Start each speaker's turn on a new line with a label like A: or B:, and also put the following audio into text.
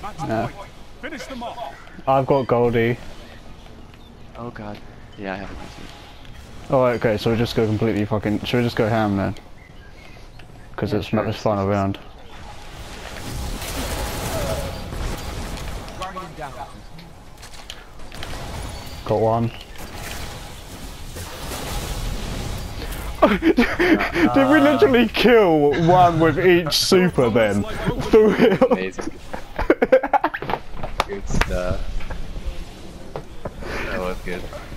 A: Yeah.
B: Finish them off.
A: I've got Goldie.
C: Oh god. Yeah, I have it.
A: Oh, okay, so we just go completely fucking... Should we just go ham then? Because
C: Yeah,
A: it's
C: sure,
A: not this final round. Got one. Did we literally kill one with each super then? For real?
C: Amazing. Good stuff. That was good.